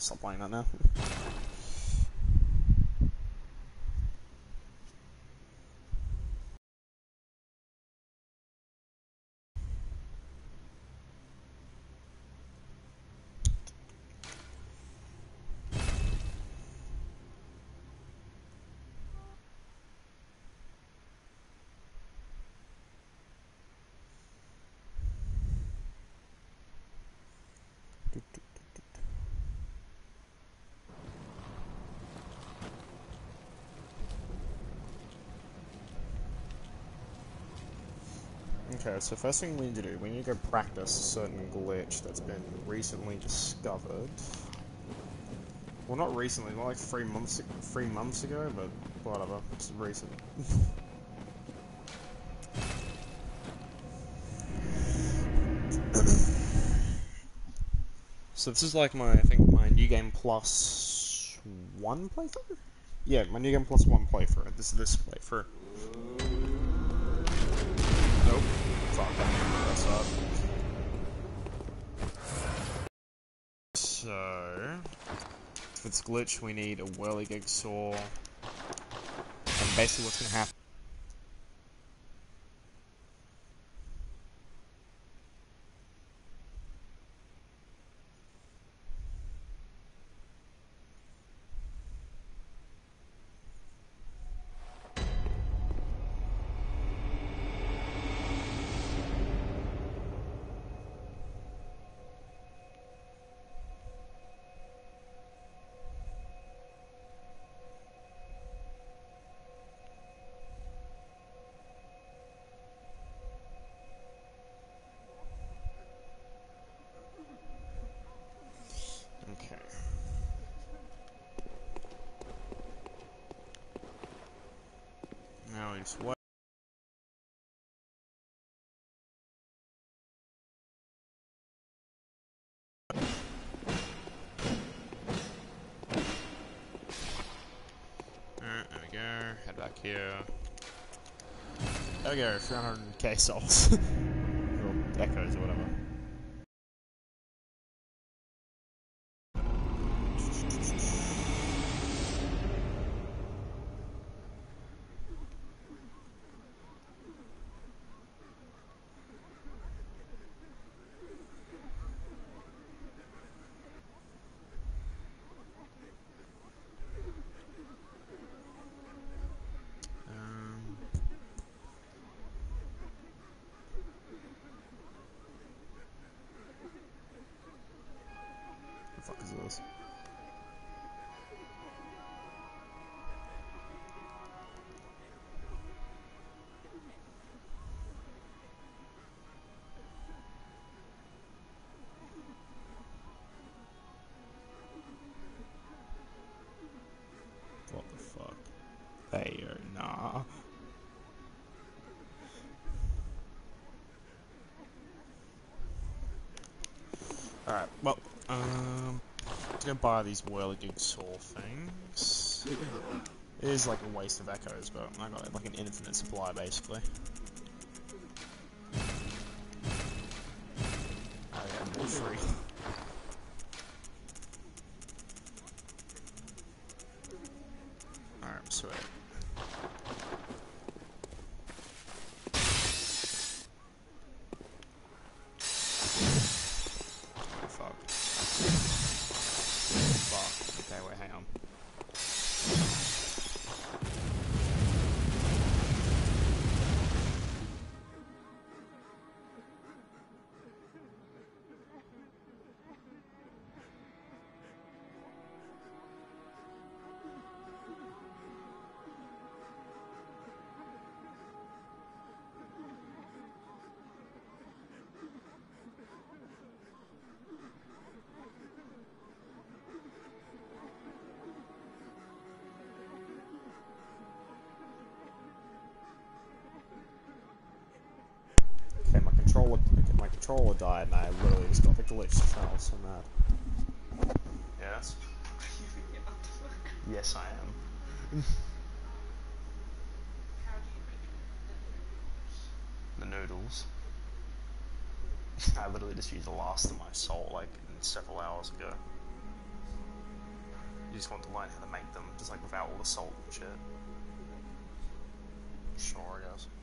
stop playing that now. Okay, so first thing we need to do, we need to go practice a certain glitch that's been recently discovered. Well, not recently, not like 3 months ago, but whatever, it's recent. So this is like I think my New Game Plus 1 playthrough? Yeah, my New Game Plus 1 playthrough. This is this playthrough. Nope. Fuck, I didn't mess up. So, for this glitch we need a whirligig saw. And basically what's gonna happen... Okay. Now we just wait. Alright, there we go. Head back here. There we go, 300k souls. Or echoes or whatever. What the fuck is this? What the fuck? Hey, nah. Alright, well, to go buy these whirligig saw things. It is like a waste of echoes, but I got like an infinite supply basically. Oh yeah, they're free. Alright, sweet. Fuck. Fuck. Okay, wait, hang on. My controller died and I literally just got the glitch to fail, so mad. Yes? Yes, I am. The noodles. I literally just used the last of my soul like several hours ago. just want to learn how to make them, just like without all the salt and shit. Sure, I guess.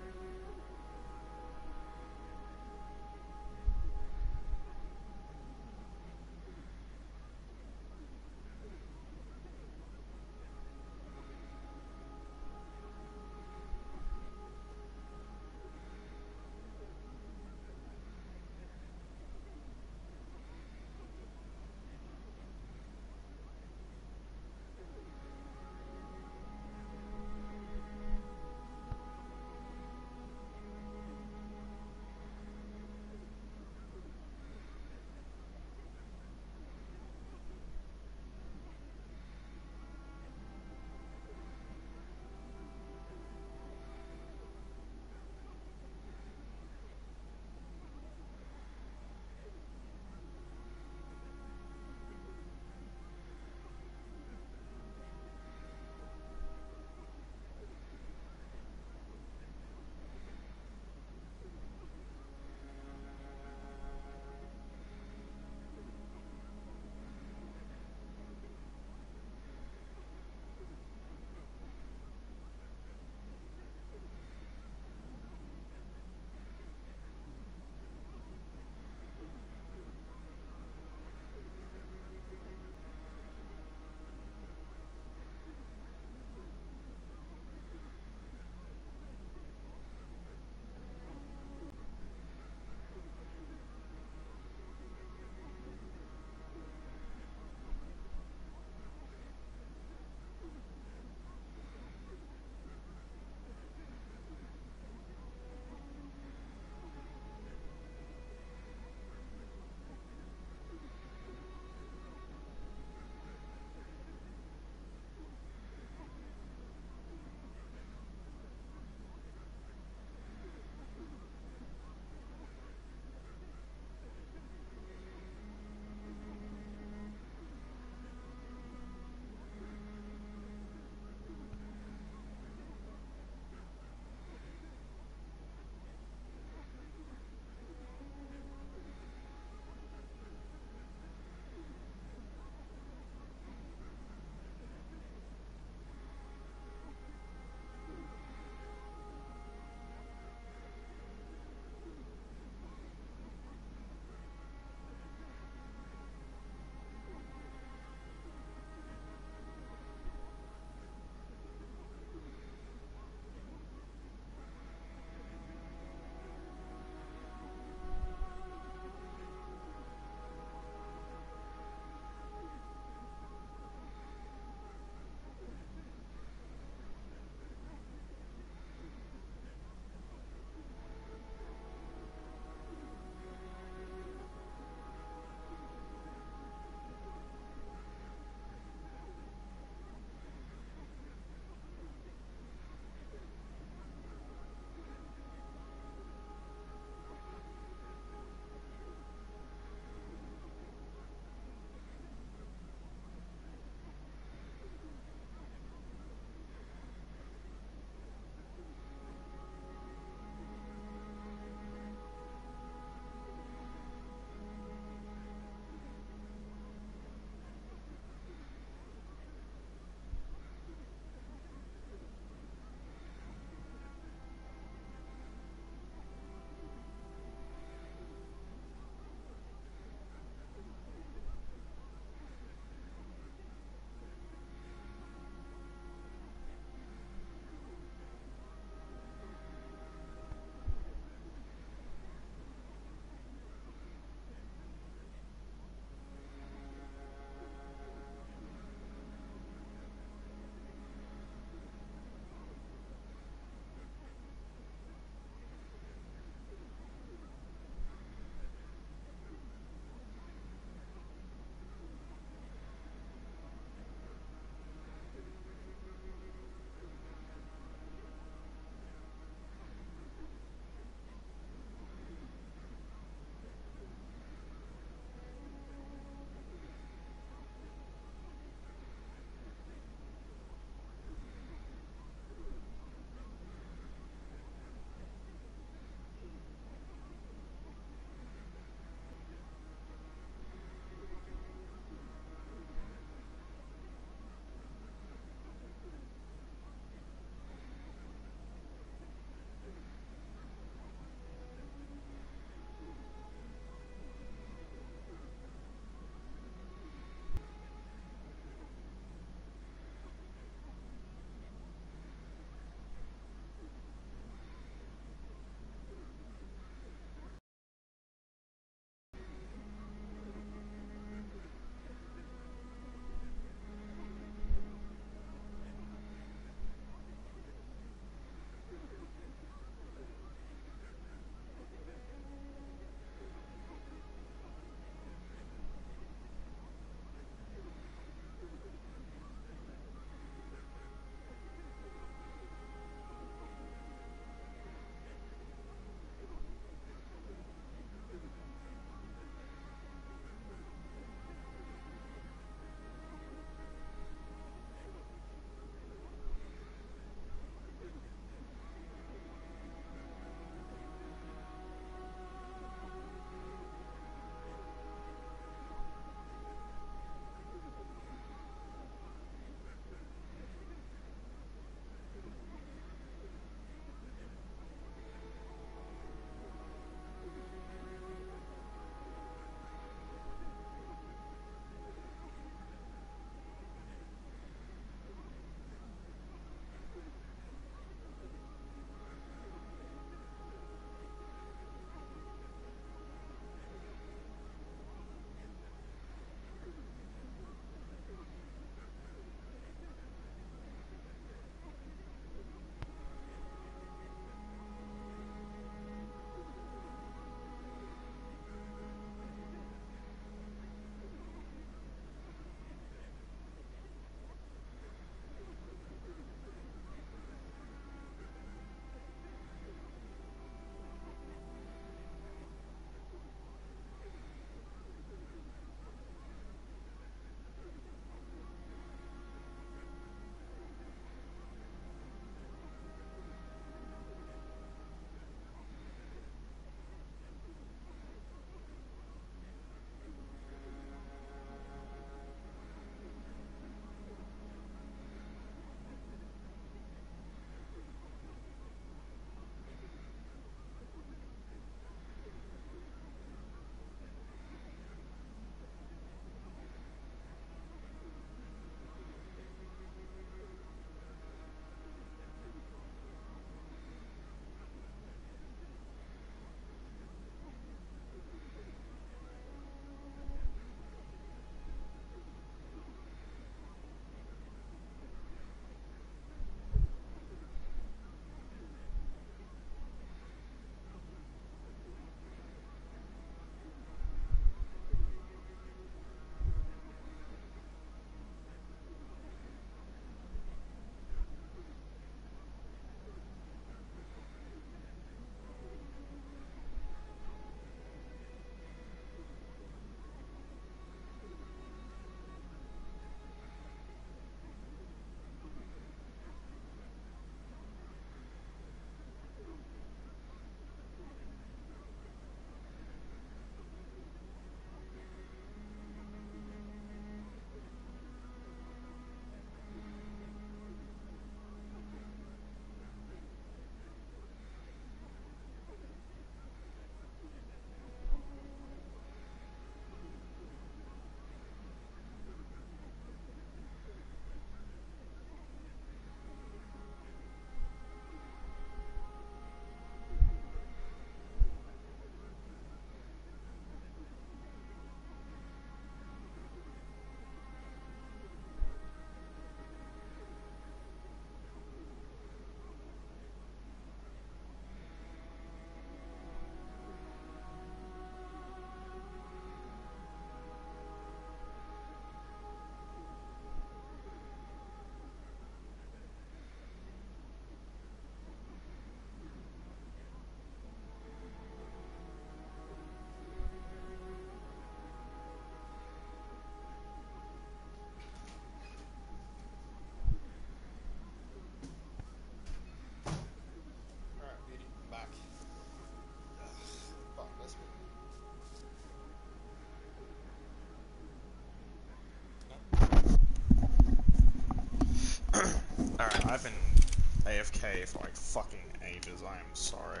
I've been AFK for like fucking ages, I am sorry.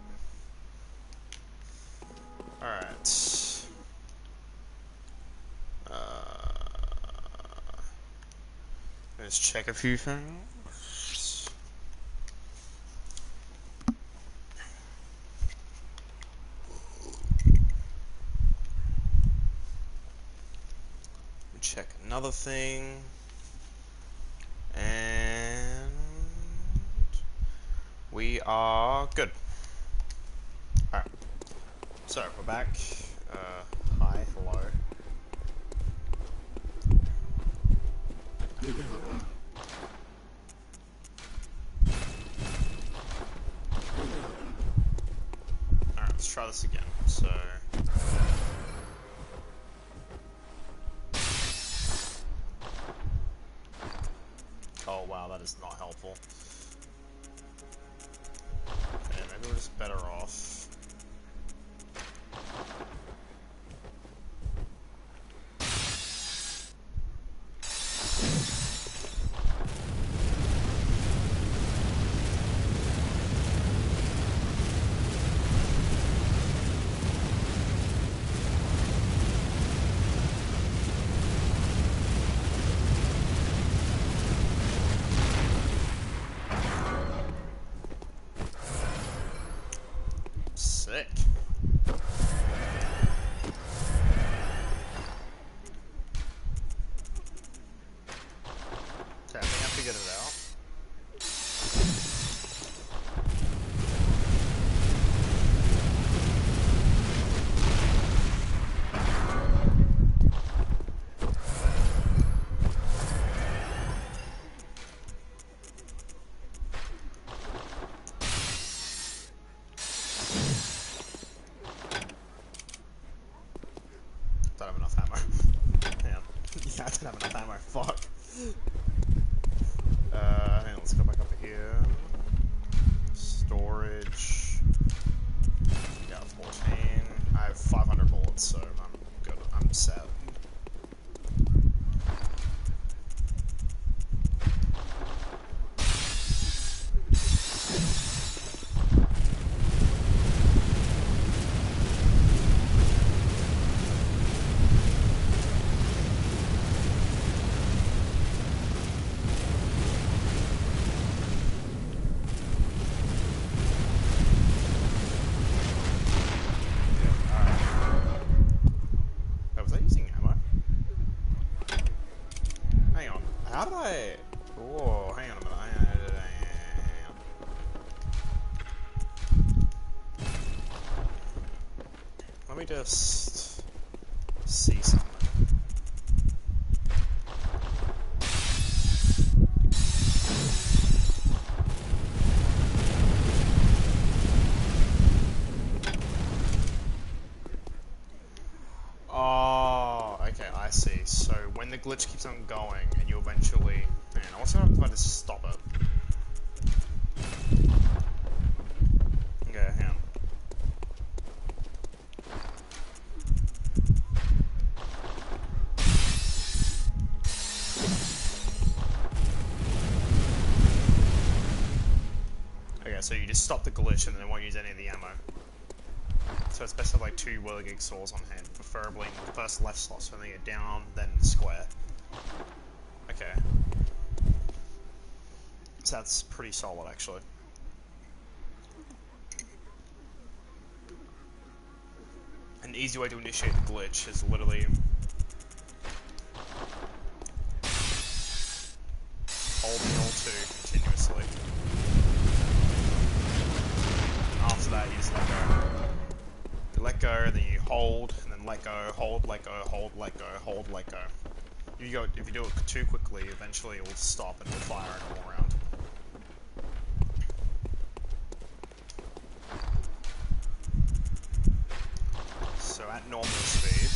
Alright. Let's check a few things. Check another thing. And we are good. Alright. So, we're back. Hi, hello. Alright, let's try this again. So... Oh wow, that is not helpful. Okay, maybe we're just better off. Sick. Okay, I think I figured it out. Don't have enough ammo. Yeah. Yeah, I don't have enough ammo. Fuck. Hang on, let's go back up here. Storage. Got 14. I have 500 bullets, so I'm good. I'm set. How did I... Whoa, hang on a minute. Hang on. Let me just... see something. Oh, okay, I see. So when the glitch keeps on going, and you eventually... Man, what's going to happen if I just stop it? Okay, hang on. Okay, so you just stop the glitch and then it won't use any of the ammo. So it's best to have like 2 whirligig saws on hand, preferably in the first left slot, so then you get down, then square. Okay. So that's pretty solid, actually. An easy way to initiate the glitch is literally... hold L2 continuously. After that, you just let go. You let go, then you hold, and then let go, hold, let go, hold, let go, hold, let go. If you do it too quickly, eventually it will stop and it will fire a normal round. So at normal speed,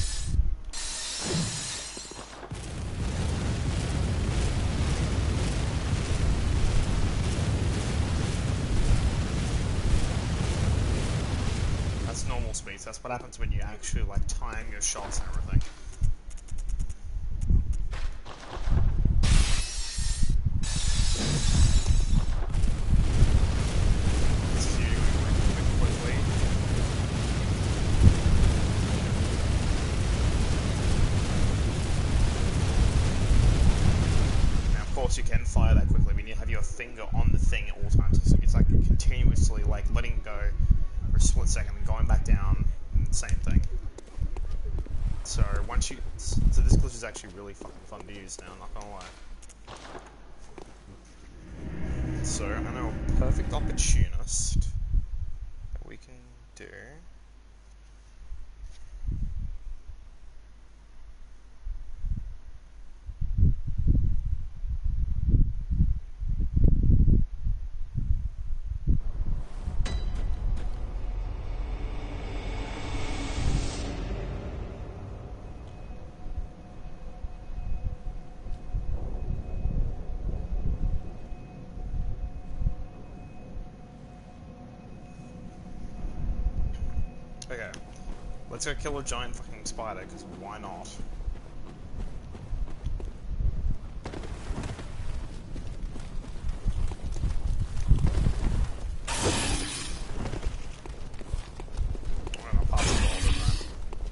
that's normal speed. So that's what happens when you actually like time your shots and everything. can fire that quickly, when you have your finger on the thing at all times. It's like continuously like letting it go for a split second and going back down, and same thing. So this glitch is actually really fucking fun to use now, not gonna lie. So I know a perfect opportunist that we can do. Okay, let's go kill a giant fucking spider, because why not? I'm gonna pass it all, didn't I?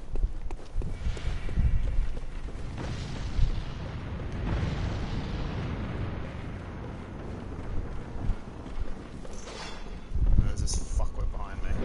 There's this fuckwit behind me.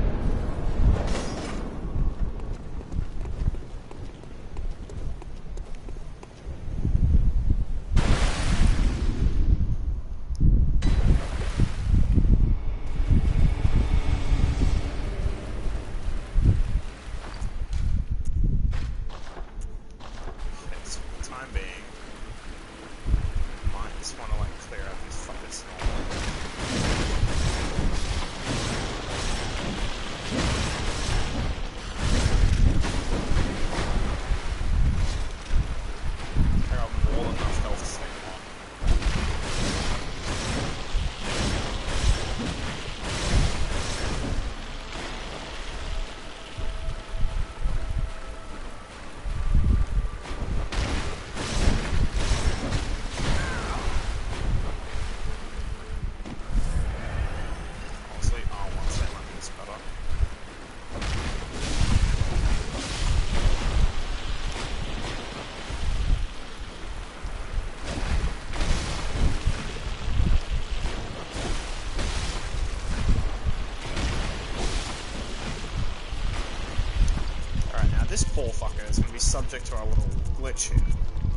This poor fucker is going to be subject to our little glitch here.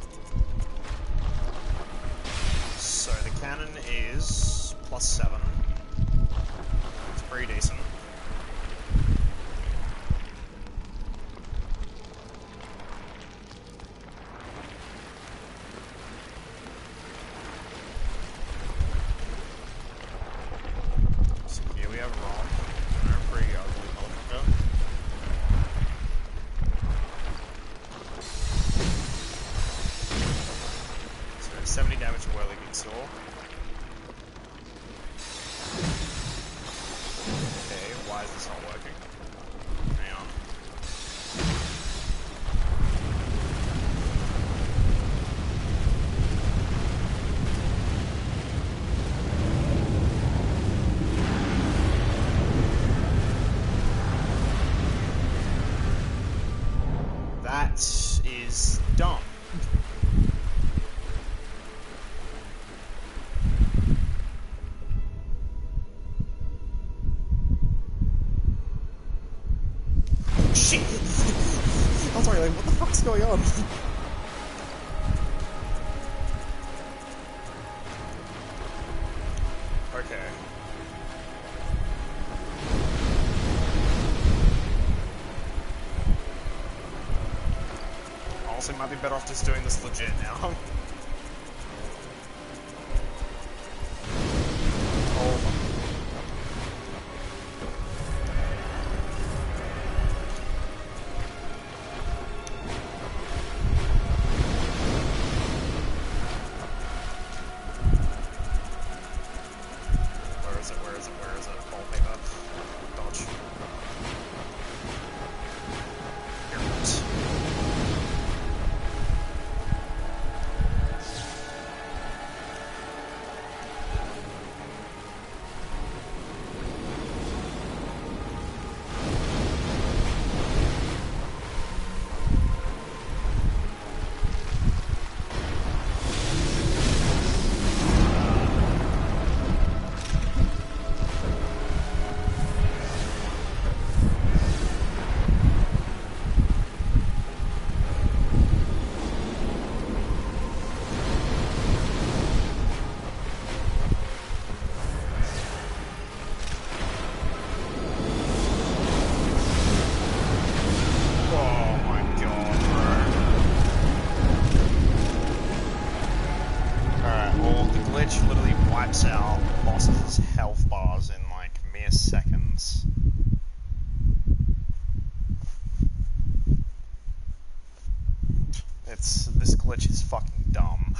So the cannon is +7. It's pretty decent. So here we have Rom. A pretty ugly motherfucker. So 70 damage to Whirly Big Saw. Okay, why is this not working? Hang on. That is dumb. Shit! I'm sorry, like, what the fuck's going on? Okay. Honestly, might be better off just doing this legit now. Oh my. Where is it? Where is it? Where is it? Wallpaper. Dodge. Here it is. glitch literally wipes out bosses' health bars in like mere seconds. This glitch is fucking dumb.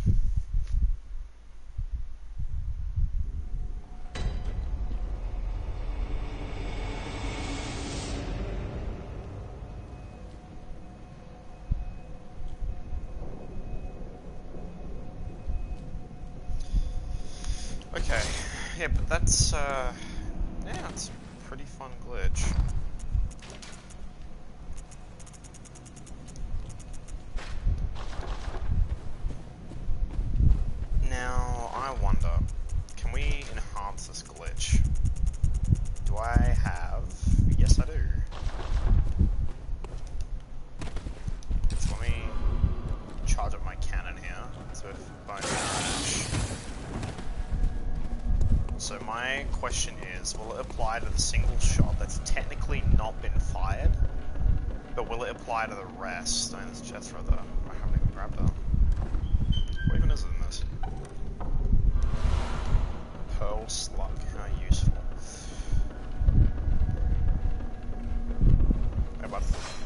Okay, yeah, but that's yeah, it's a pretty fun glitch. Now, I wonder, can we enhance this glitch? Do I have... Yes, I do. So let me charge up my cannon here. So if bone damage. So my question is, will it apply to the single shot that's technically not been fired? But will it apply to the rest? I mean, there's a chest right there. I haven't even grabbed that. What even is it in this? Pearl slug, how useful. Hey, bud.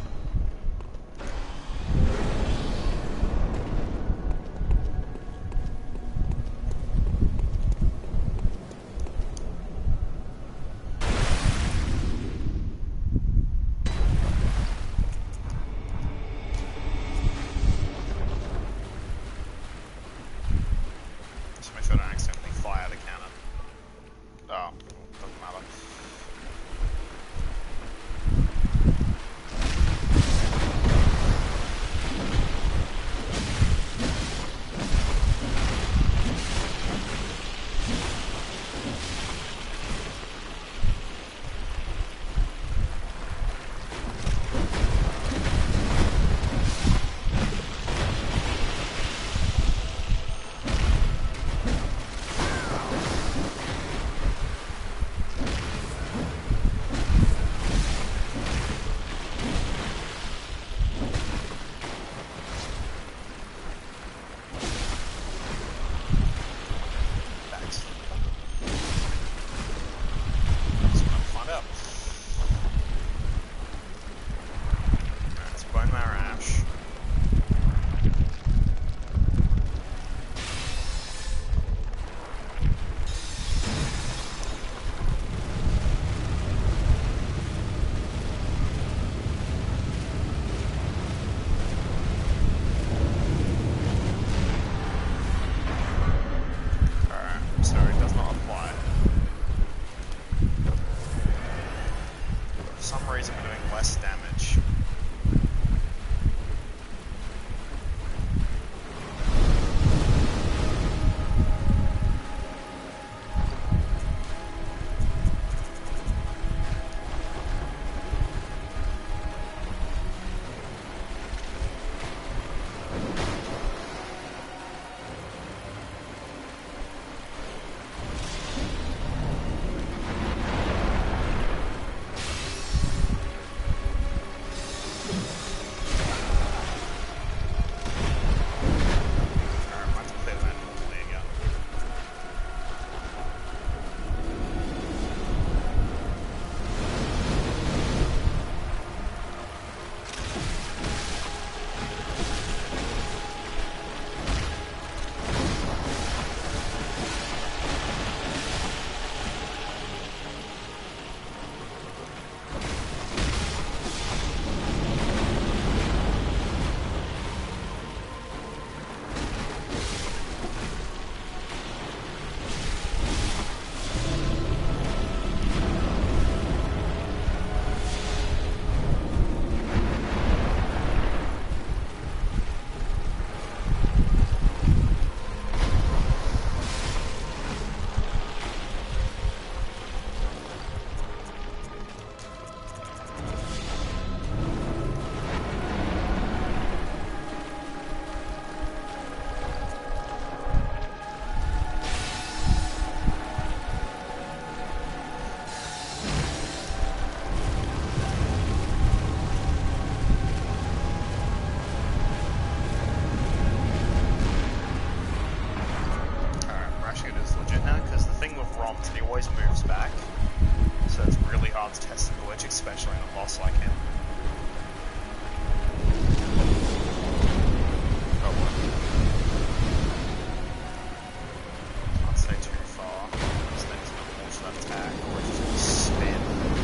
Just make sure I don't accidentally fire the cannon. Oh, doesn't matter. romped and he always moves back. So it's really hard to test the glitch, especially in a boss like him. Oh, what? Can't stay too far. So then he's going to launch that attack, or he's just going to spin.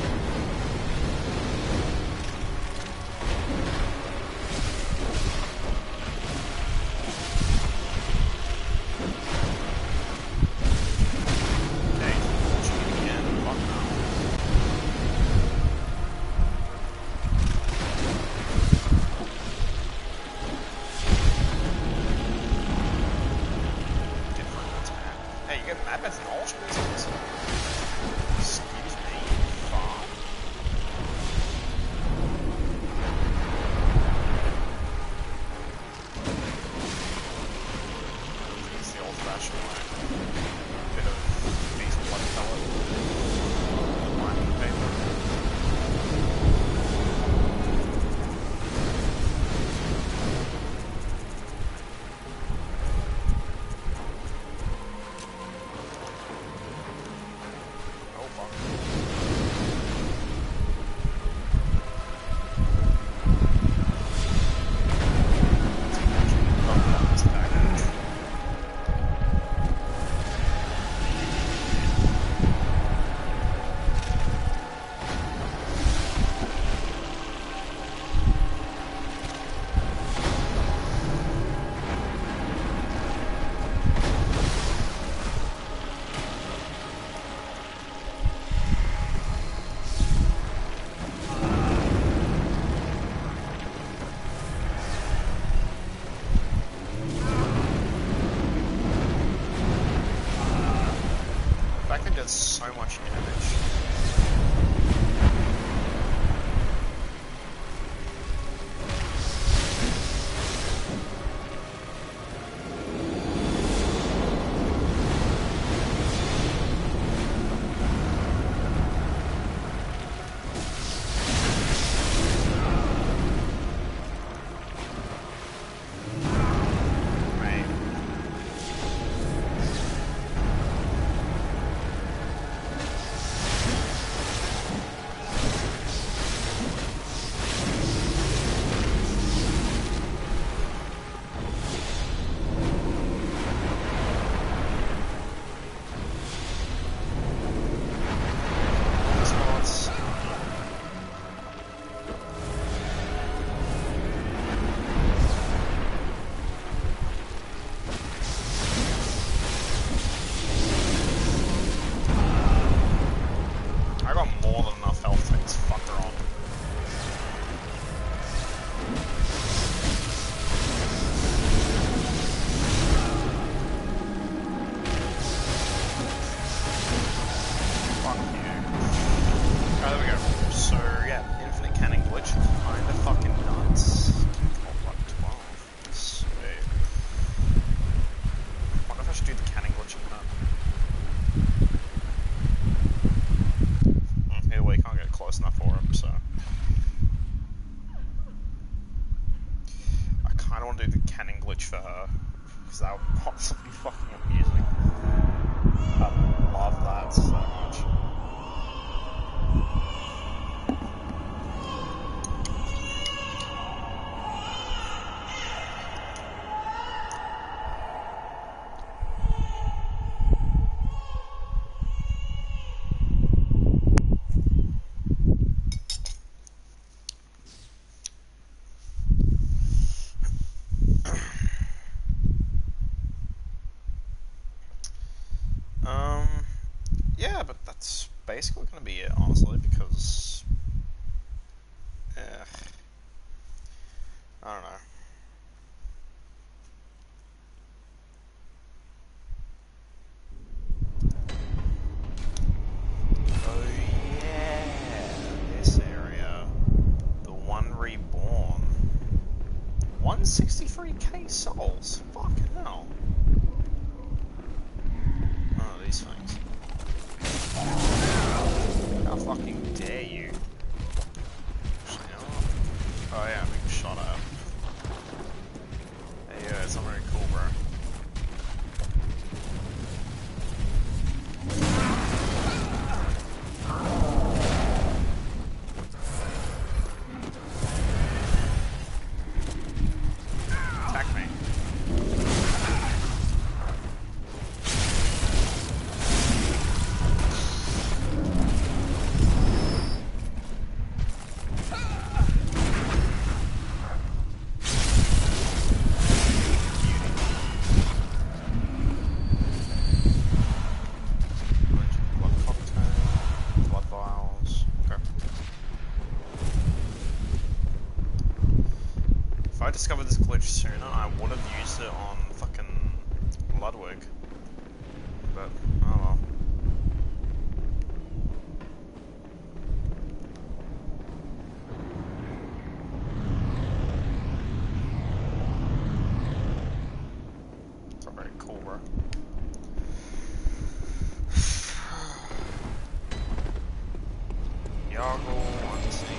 Does so much damage. For her, because that would possibly be fucking amusing. I love that so much. Yeah, but that's basically going to be it, honestly, because I don't know. Oh yeah, this area, the one reborn, 163k souls. Fucking hell. Oh, these things. How fucking dare you? Actually, you know what? Oh yeah, I'm being shot at. Hey, yeah, it's not very cool, bro. discovered this glitch sooner, I would have used it on fucking Ludwig. But, oh well. It's not very cool, bro. Yargle, unseen.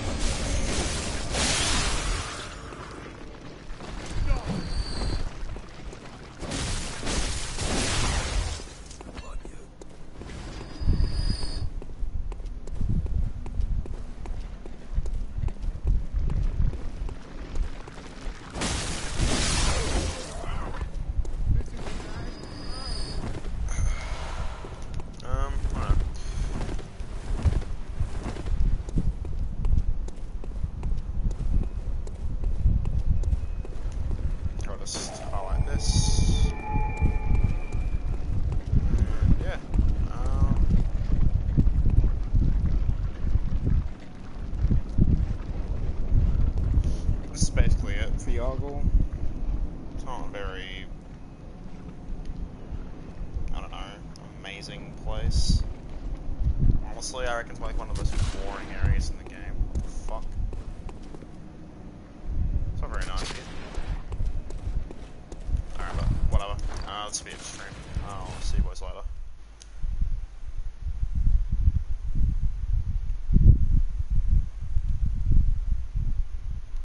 It's not a very, I don't know, amazing place. Honestly, I reckon it's like one of the most boring areas in the game. Fuck. It's not very nice here. Alright, but whatever. Let's be extreme. I'll see you boys later.